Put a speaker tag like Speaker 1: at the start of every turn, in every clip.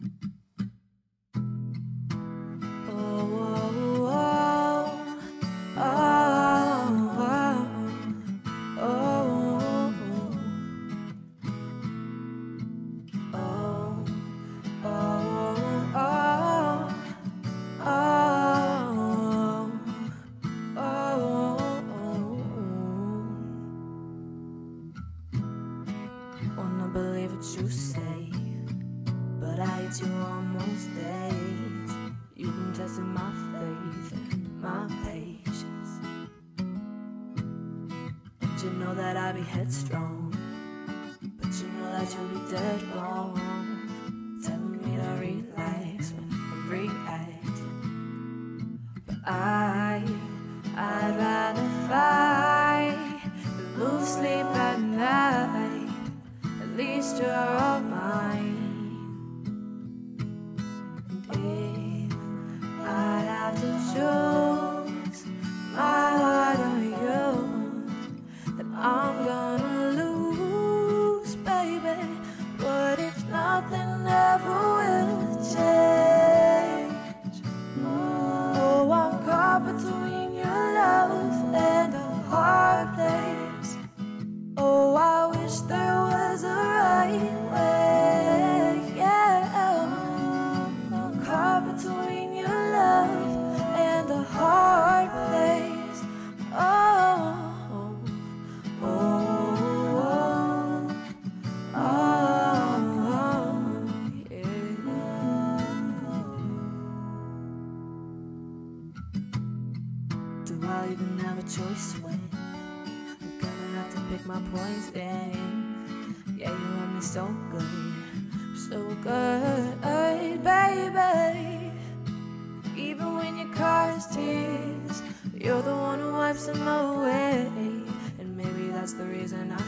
Speaker 1: Wanna believe what you say, but I hate you on most days. You've been testing my faith and my patience. And you know that I be headstrong, but you know that you'll be dead wrong, telling me to relax when I'm reacting. But I'd rather fight than lose sleep at night. At least you're all mine. And if I'd have to choose my heart or you, then I'm gonna lose, baby. What if nothing ever will change? Oh, I'm caught between your love and a hard place. Oh, I wish there was a right way, yeah. I'm caught between your love and a hard place. Oh, oh, oh, oh, yeah. Do I even have a choice when to pick my poison? Yeah, you have me so good, baby. Even when your car is tears, you're the one who wipes them away. And maybe that's the reason I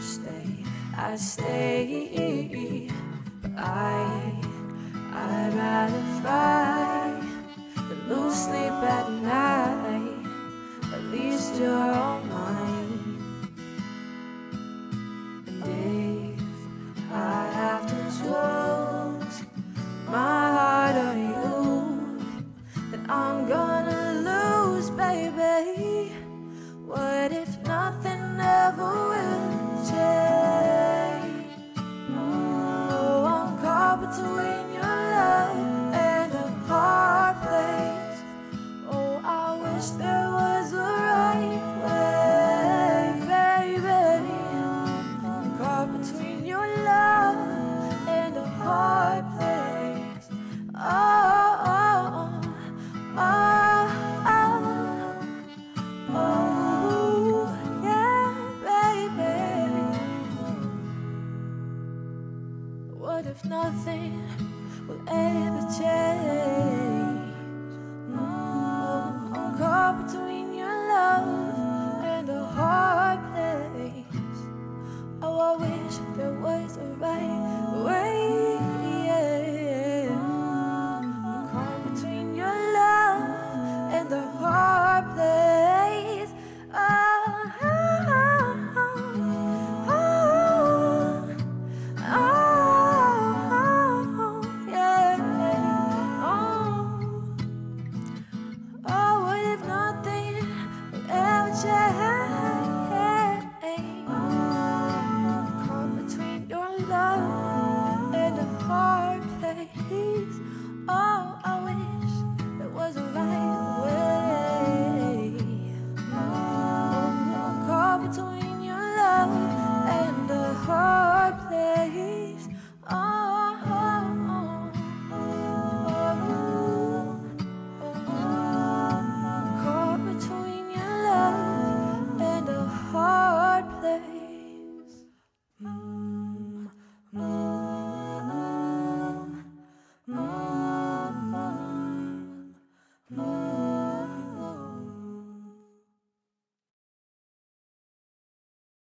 Speaker 1: stay. But I'd rather fight than lose sleep at night. At least you're all mine. I have to choose my heart or you, then I'm gonna lose, baby. What if nothing ever will change? Oh, I'm caught between your love and a hard place. Oh, I wish there was a right way, baby. I'm caught between your love and a hard place. Oh, oh, oh, oh, oh, yeah, baby. What if nothing will ever change? Oh, I'm caught between your love and a hard place. Oh, I wish there was a right way, yeah. I'm caught between your love and the hard place. Oh, oh, oh, oh, oh, yeah. Oh, what if nothing will ever change? Love and a hard place. Oh, I wish there was a right way. Oh, I'm caught between